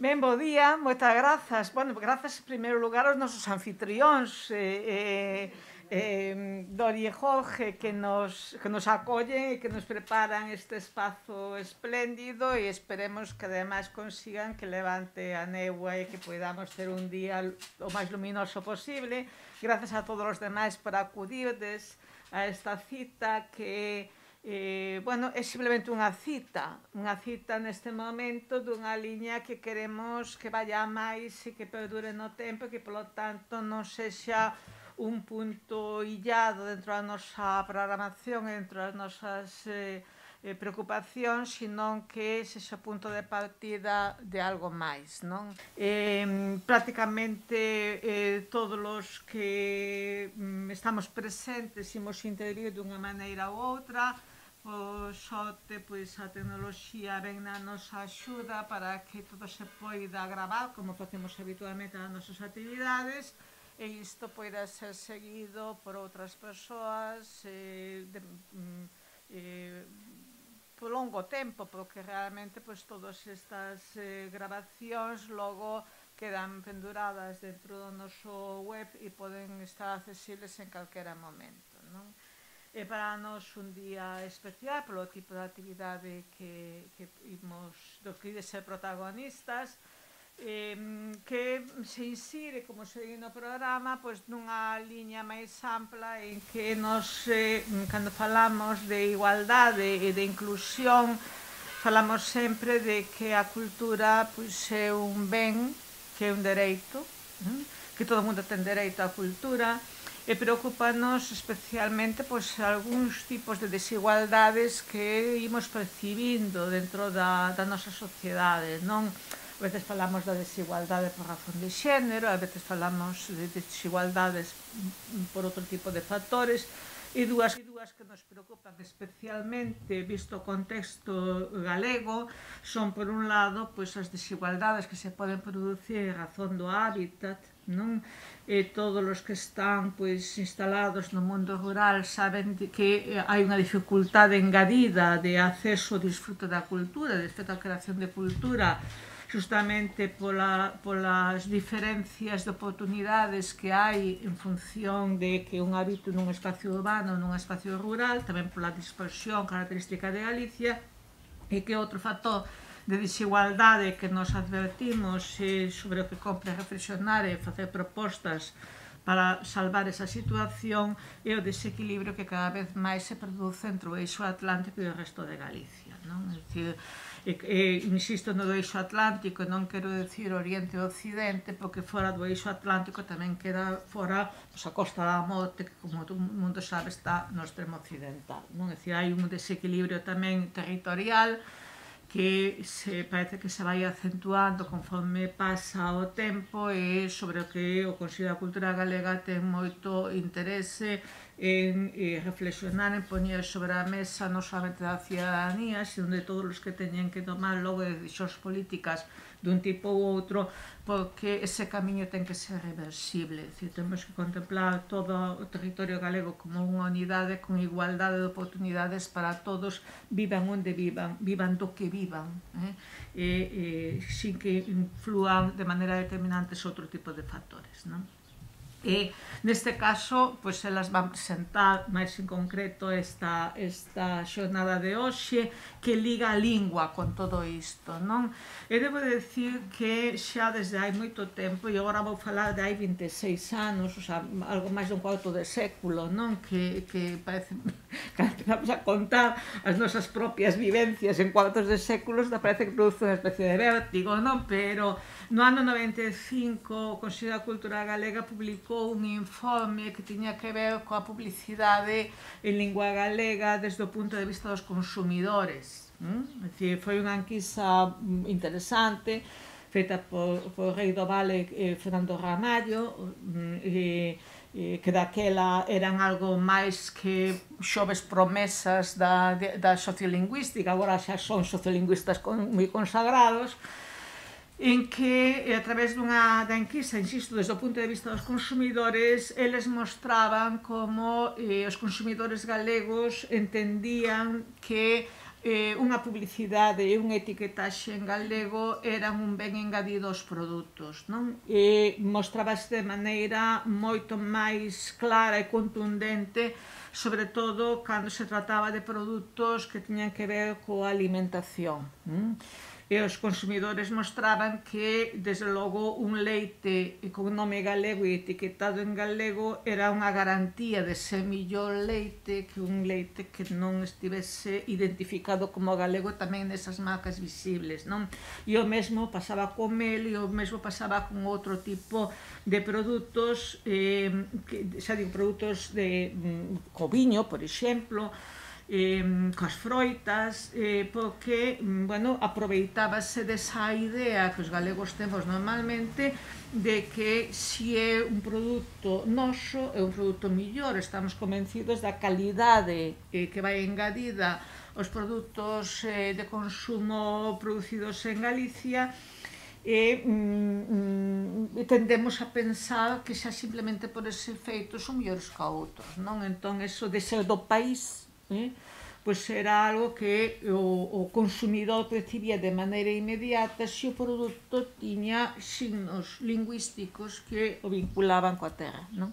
Ben, bo día, moitas grazas. Bueno, grazas en primeiro lugar aos nosos anfitrións, Dori e Jorge, que nos acollen e que nos preparan este espazo espléndido e esperemos que ademais consigan que levante a néboa e que podamos ter un día o máis luminoso posible. Grazas a todos os demais por acudirdes a esta cita que bueno, é simplemente unha cita neste momento dunha liña que queremos que vaya máis e que perdure no tempo e que, polo tanto, non sexa un punto illado dentro da nosa programación e dentro das nosas preocupacións, senón que sexa punto de partida de algo máis, non? Prácticamente todos os que estamos presentes imos intervir dunha maneira ou outra. Por sorte, pois, a tecnoloxía ven na nosa axuda para que todo se poida gravar, como facemos habitualmente nas nosas actividades, e isto poida ser seguido por outras persoas por longo tempo, porque realmente pois, todas estas grabacións logo quedan penduradas dentro do noso web e poden estar accesibles en calquera momento, non? É para nós un día especial polo tipo de actividade do que ide ser protagonistas, que se insire, como se di no programa, pois nunha liña máis ampla en que nos, cando falamos de igualdade e de inclusión, falamos sempre de que a cultura pois, é un ben, que é un dereito, que todo mundo ten dereito á cultura, e preocupanos especialmente pois, algúns tipos de desigualdades que imos percibindo dentro da nosa sociedade, non? A veces falamos da desigualdade por razón de xénero, a veces falamos de desigualdades por outro tipo de factores, e dúas que nos preocupan especialmente, visto o contexto galego, son, por un lado, pois, as desigualdades que se poden producir en razón do hábitat, non? E todos os que están pois, instalados no mundo rural saben que hai unha dificultade engadida de acceso ao disfrute da cultura, de feito a creación de cultura, justamente polas diferencias de oportunidades que hai en función de que un habito nun espacio urbano ou nun espacio rural, tamén pola dispersión característica de Galicia, e que outro factor de desigualdade que nos advertimos sobre o que compre reflexionar e facer propostas para salvar esa situación e o desequilibrio que cada vez máis se produce entre o eixo atlántico e o resto de Galicia, non? É dicir, insisto no do eixo atlántico, non quero decir oriente e occidente, porque fora do eixo atlántico tamén queda fora a Costa da Morte, que como todo o mundo sabe está no extremo occidental, non? É dicir, hai un desequilibrio tamén territorial que parece que se vai acentuando conforme pasa o tempo e sobre o que o Consello da Cultura Galega ten moito interese en reflexionar, en poñer sobre a mesa non somente da cidadanía, sino de todos os que teñen que tomar logo decisións políticas dun tipo ou outro, porque ese camiño ten que ser reversible. Temos que contemplar todo o territorio galego como unha unidade con igualdade de oportunidades para todos, vivan onde vivan, vivan do que vivan, sin que inflúan de maneira determinante outro tipo de factores, non? E neste caso, pois elas van presentar máis en concreto esta xornada de hoxe que liga a lingua con todo isto, non? E debo decir que xa desde hai moito tempo, e agora vou falar de hai 26 anos, o sea, algo máis dun cuarto de século, non? Que parece que empezamos a contar as nosas propias vivencias en cuartos de séculos, parece que produce unha especie de vértigo, non? Pero no ano 95 o Consello da Cultura Galega publicou un informe que tiña que ver coa publicidade en lingua galega desde o punto de vista dos consumidores. É dicir, foi unha enquisa interesante feita por Rei do Vale e Fernando Ramallo, que daquela eran algo máis que xoves promesas da sociolingüística, agora xa son sociolingüistas moi consagrados, en que, a través da enquisa, insisto, desde o punto de vista dos consumidores, eles mostraban como os consumidores galegos entendían que unha publicidade e unha etiquetaxe en galego eran un ben engadido aos produtos, non? E mostrábase de maneira moito máis clara e contundente, sobre todo cando se trataba de produtos que tiñan que ver coa alimentación. E os consumidores mostraban que, desde logo, un leite con nome galego e etiquetado en galego era unha garantía de ser millor leite que un leite que non estivese identificado como galego tamén nesas marcas visibles, non? E o mesmo pasaba co mel e o mesmo pasaba con outro tipo de produtos, xa digo, produtos de co viño, por exemplo, coas froitas, porque, bueno, aproveitábase desa idea que os galegos temos normalmente de que se é un produto noso, é un produto millor, estamos convencidos da calidade que vai engadida aos produtos de consumo producidos en Galicia, e tendemos a pensar que xa simplemente por ese feito son mellores que outros, non? Entón, eso de ser do país, pois era algo que o consumidor percibía de maneira inmediata se o produto tiña signos lingüísticos que o vinculaban coa terra, non?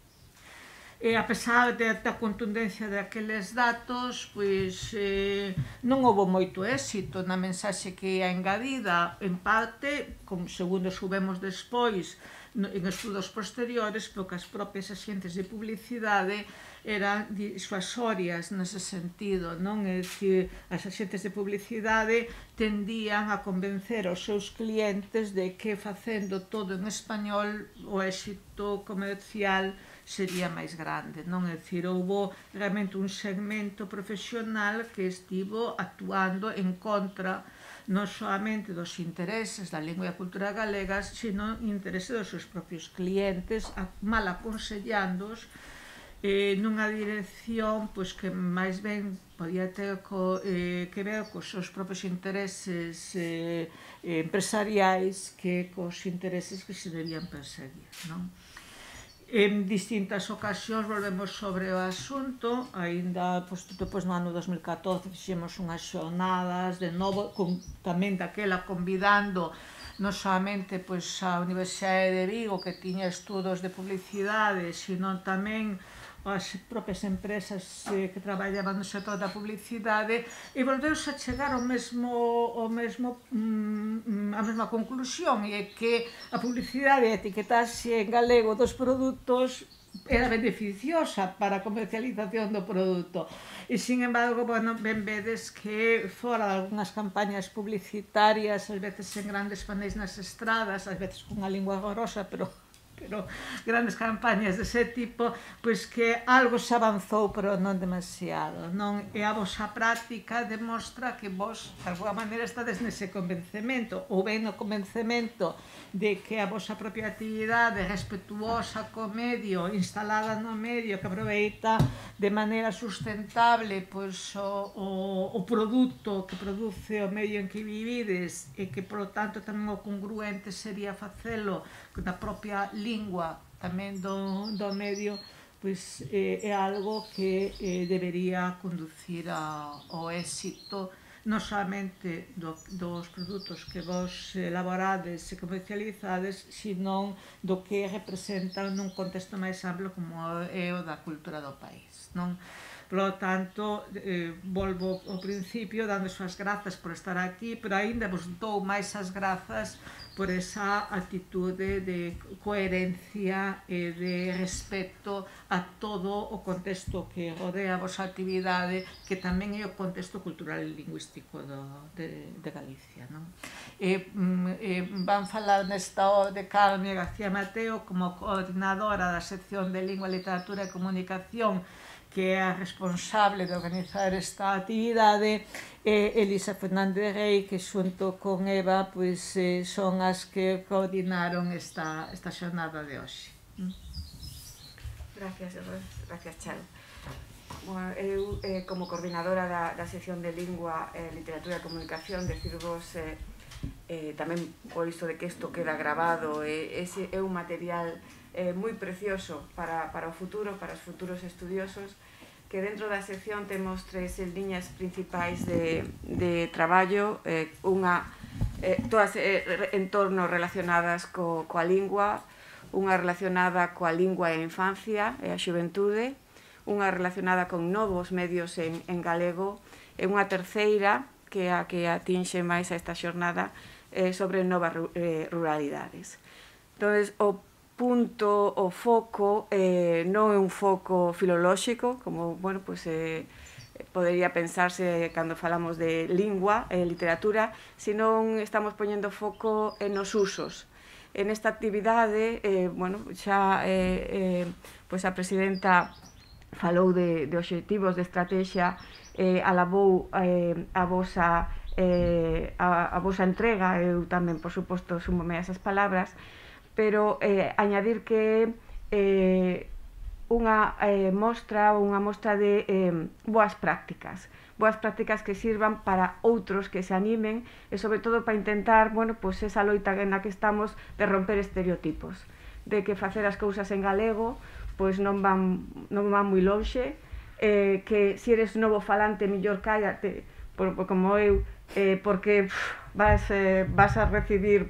E a pesar da contundencia daqueles datos, pois non houve moito éxito na mensaxe que é engadida, en parte, como segundo soubemos despois, en estudos posteriores, porque as propias axentes de publicidade eran disuasorias nese sentido, non? É dicir, as axentes de publicidade tendían a convencer aos seus clientes de que facendo todo en español o éxito comercial sería máis grande, non? É dicir, houve realmente un segmento profesional que estivo actuando en contra non solamente dos intereses da lingua e a cultura galegas, sino interese dos seus propios clientes, mal aconsellándoos nunha dirección pois, que máis ben podía ter que ver cos seus propios intereses empresariais que cos intereses que se debían perseguir, non? En distintas ocasións volvemos sobre o asunto, aínda depois no ano 2014 fixemos unhas xornadas de novo, tamén daquela convidando non solamente a Universidade de Vigo, que tiña estudos de publicidade, sino tamén as propias empresas que traballaban no sector da publicidade, e volveuse a chegar a mesma conclusión, e é que a publicidade e a etiquetaxe en galego dos produtos era beneficiosa para a comercialización do produto. E, sin embargo, bueno, ben vedes que fora de algunhas campañas publicitarias, ás veces en grandes paneis nas estradas, ás veces cunha lingua horrorosa, pero grandes campañas dese tipo, pois que algo se avanzou, pero non demasiado, non? E a vosa práctica demostra que vos, de alguma maneira, estades nese convencemento, ou ben no convencemento de que a vosa propia actividade respetuosa co medio, instalada no medio, que aproveita de maneira sustentable pois o produto que produce o medio en que vivides, e que, polo tanto, tamén o congruente sería facelo na propia lingua tamén do medio, pois é algo que debería conducir ao éxito non solamente dos produtos que vos elaborades e comercializades, sino do que representan nun contexto máis amplo como é o da cultura do país, non? Por lo tanto, volvo ao principio dando as grazas por estar aquí, pero aínda vos dou máis as grazas por esa actitude de coherencia e de respeto a todo o contexto que rodea a vosa actividade, que tamén é o contexto cultural e lingüístico de Galicia, non? Van falar nesta orde Carme García Mateo como coordinadora da sección de Lingua, Literatura e Comunicación, que é a responsable de organizar esta actividade, e Elisa Fernández Rey, que xunto con Eva pois, son as que coordinaron esta xornada de hoxe. Gracias, Charo. Bueno, eu, como coordinadora da sección de Lingua, Literatura e Comunicación, decirvos tamén por isto de que isto queda grabado, ese é un material moi precioso para o futuro, para os futuros estudiosos, que dentro da sección temos 3 liñas principais de traballo, todas en torno relacionadas coa lingua, unha relacionada coa lingua e a infancia e a xuventude, unha relacionada con novos medios en galego e unha terceira, que é a que atinxe máis a esta xornada, sobre novas ruralidades. Entón, o foco non é un foco filolóxico, como, bueno, pues podería pensarse cando falamos de lingua e literatura, senón estamos poñendo foco nos usos. En esta actividade, bueno, xa a presidenta falou de obxectivos de estrategia, alabou a vosa entrega, eu tamén, por suposto, súmome a esas palabras, pero añadir que unha mostra de boas prácticas que sirvan para outros que se animen e, sobre todo, para intentar, bueno, pues esa loita na que estamos de romper estereotipos, de que facer as cousas en galego pois non van moi lonxe, que se eres novo falante mellor cállate, como eu, porque vas a recibir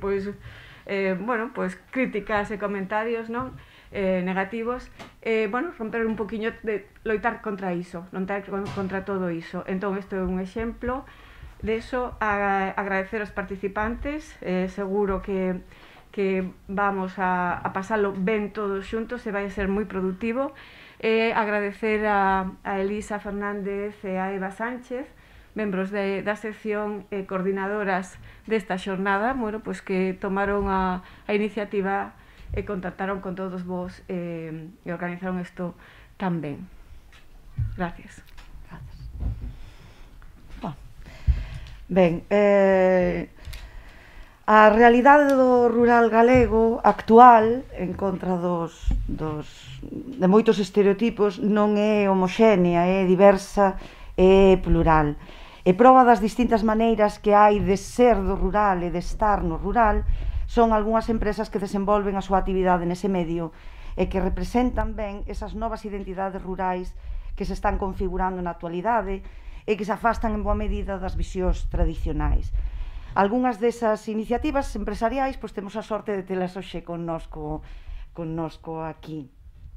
críticas e comentarios negativos, romper un poquinho, loitar contra iso, loitar contra todo iso. Entón, isto é un exemplo de eso. Agradecer aos participantes, seguro que vamos a pasalo ben todos xuntos e vai a ser moi productivo. Agradecer a Elisa Fernández e a Eva Sánchez, membros da sección coordinadoras desta xornada, que tomaron a iniciativa e contactaron con todos vos e organizaron isto tan ben. Gracias. Ben, a realidade do rural galego actual, en contra de moitos estereotipos, non é homoxénea, é diversa e plural. E proba das distintas maneiras que hai de ser do rural e de estar no rural son algunhas empresas que desenvolven a súa actividade nese medio e que representan ben esas novas identidades rurais que se están configurando na actualidade e que se afastan en boa medida das visións tradicionais. Algúnas desas iniciativas empresariais temos a sorte de telas hoxe connosco aquí.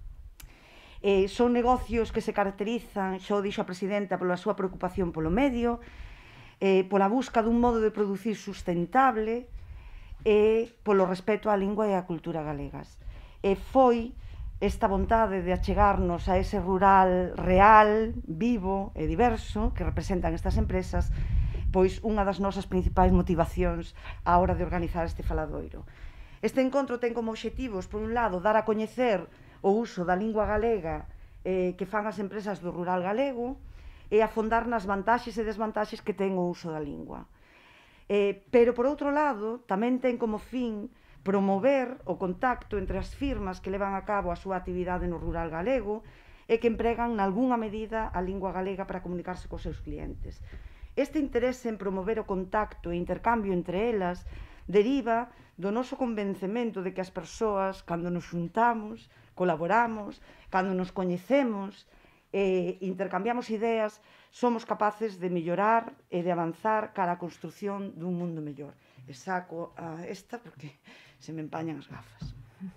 Son negocios que se caracterizan, xa o dixo a presidenta, pola súa preocupación polo medio, pola busca dun modo de producir sustentable e polo respeto á lingua e á cultura galegas. Foi esta vontade de achegarnos a ese rural real, vivo e diverso que representan estas empresas, pois unha das nosas principais motivacións á hora de organizar este faladoiro. Este encontro ten como obxectivos, por un lado, dar a coñecer o uso da lingua galega que fan as empresas do rural galego e afondar nas vantaxes e desvantaxes que ten o uso da lingua. Pero, por outro lado, tamén ten como fin promover o contacto entre as firmas que levan a cabo a súa actividade no rural galego e que empregan, nalgúnha medida, a lingua galega para comunicarse cos seus clientes. Este interese en promover o contacto e intercambio entre elas deriva do noso convencemento de que as persoas, cando nos xuntamos, colaboramos, cando nos coñecemos e intercambiamos ideas, somos capaces de mellorar e de avanzar cara á construción dun mundo mellor. E saco esta porque se me empañan as gafas.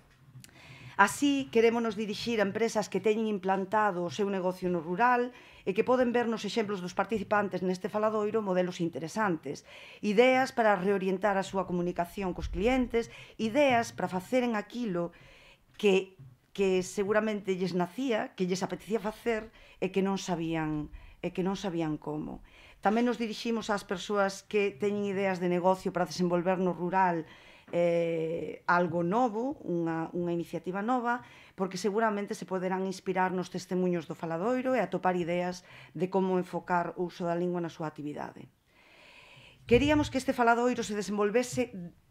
Así, querémonos dirixir a empresas que teñen implantado o seu negocio no rural e que poden ver nos exemplos dos participantes neste faladoiro modelos interesantes, ideas para reorientar a súa comunicación cos clientes, ideas para faceren aquilo que seguramente lles nacía, que lles apetecía facer e que non sabían como. Tamén nos diriximos ás persoas que teñen ideas de negocio para desenvolver no rural algo novo, unha iniciativa nova, porque seguramente se poderán inspirar nos testemunhos do faladoiro e atopar ideas de como enfocar o uso da lingua na súa actividade. Queríamos que este faladoiro se desenvolvese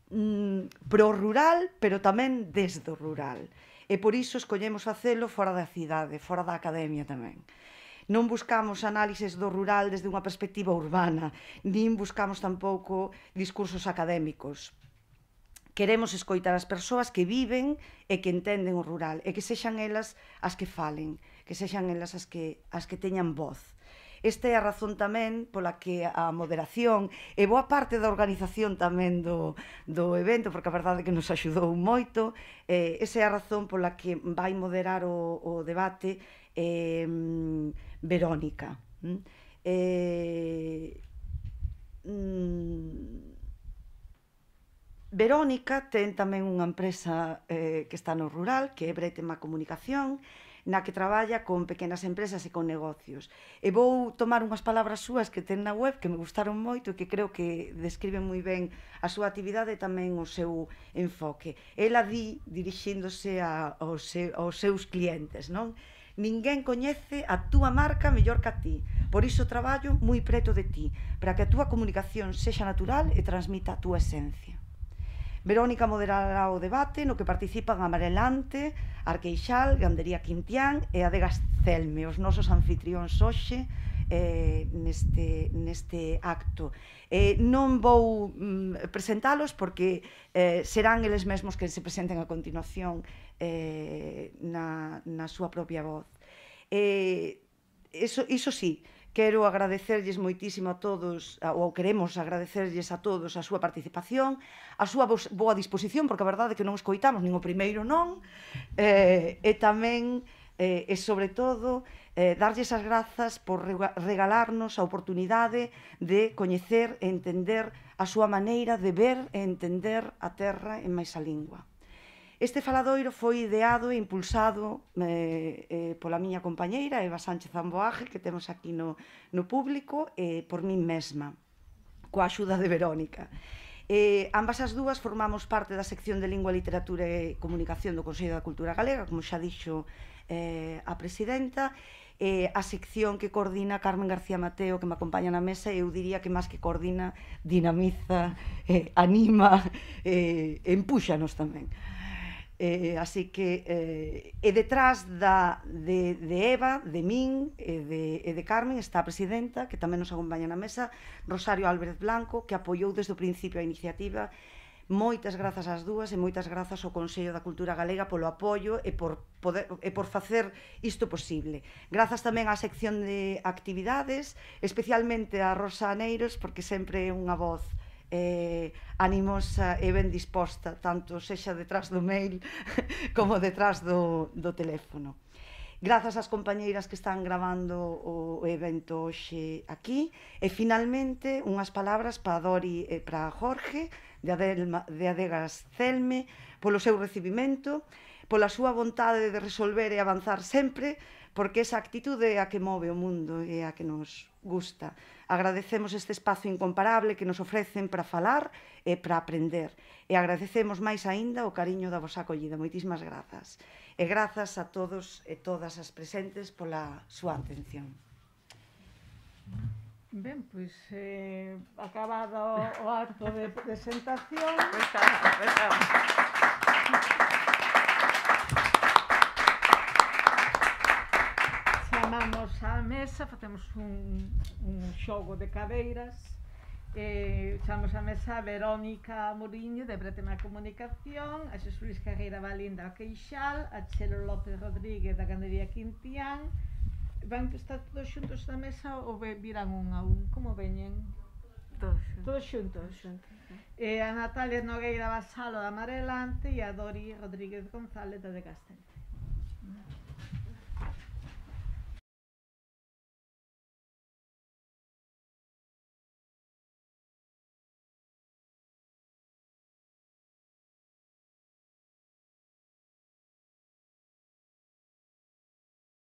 pro rural, pero tamén desde o rural. E por iso escollemos facelo fora da cidade, fora da academia tamén. Non buscamos análises do rural desde unha perspectiva urbana, nin buscamos tampouco discursos académicos. Queremos escoitar as persoas que viven e que entenden o rural, e que sexan elas as que falen, que sexan elas as que teñan voz. Esta é a razón tamén pola que a moderación e boa parte da organización tamén do evento, porque a verdade é que nos axudou moito, esa é a razón pola que vai moderar o debate Verónica. Verónica ten tamén unha empresa que está no rural, que é Bretema Comunicación, na que traballa con pequenas empresas e con negocios. E vou tomar unhas palabras súas que ten na web que me gustaron moito e que creo que describen moi ben a súa actividade e tamén o seu enfoque. Ela di, dirixíndose aos seus clientes, non? Ninguén coñece a túa marca mellor que a ti, por iso traballo moi preto de ti, para que a túa comunicación sexa natural e transmita a túa esencia. Verónica moderará o debate no que participan Amarelante, Arqueixal, Gandería Quintián e Adegas Celme, os nosos anfitrións hoxe neste acto. Non vou presentalos porque serán eles mesmos que se presenten a continuación na súa propia voz. Iso sí, quero agradecerlles moitísimo a todos, ou queremos agradecerlles a todos a súa participación, a súa boa disposición, porque a verdade é que non escoitamos, nin o primeiro non, e tamén, e sobre todo, darlles as grazas por regalarnos a oportunidade de coñecer e entender a súa maneira de ver e entender a terra e máis a lingua. Este faladoiro foi ideado e impulsado pola miña compañeira Eva Sánchez Amboaje, que temos aquí no público, e por min mesma, coa axuda de Verónica. Ambas as dúas formamos parte da sección de Lingua, Literatura e Comunicación do Consello da Cultura Galega, como xa dixo a presidenta, a sección que coordina Carmen García Mateo, que me acompaña na mesa, e eu diría que máis que coordina, dinamiza, anima, empúxanos tamén. Así que detrás de Eva, de min e de Carmen está a presidenta, que tamén nos acompaña na mesa, Rosario Álvarez Blanco, que apoiou desde o principio a iniciativa. Moitas grazas ás dúas e moitas grazas ao Consello da Cultura Galega polo apoio e por facer isto posible. Grazas tamén á sección de actividades, especialmente a Rosa Aneiros, porque sempre é unha voz animosa e ben disposta, tanto sexa detrás do mail como detrás do teléfono. Grazas ás compañeiras que están gravando o evento hoxe aquí, e finalmente unhas palabras para Dori e para Jorge de Adegas Celme polo seu recibimento, pola súa vontade de resolver e avanzar sempre, porque esa actitude é a que move o mundo e a que nos gusta. Agradecemos este espazo incomparable que nos ofrecen para falar e para aprender. E agradecemos máis aínda o cariño da vosa acollida. Moitísimas grazas. E grazas a todos e todas as presentes pola súa atención. Ben, pois, acabado o acto de presentación. Chamamos á mesa, facemos un xogo de cadeiras, chamamos á mesa a Verónica Muriño de Bretema Comunicación, a Xesús Luis Carreira Valinda Arqueixal, a Chelo López Rodríguez da Gandería Quintián. Van estar todos xuntos na mesa ou virán un a un? Como veñen? Todos xuntos. A Natalia Nogueira Basalo da Amarelante e a Dori Rodríguez González da de Castente.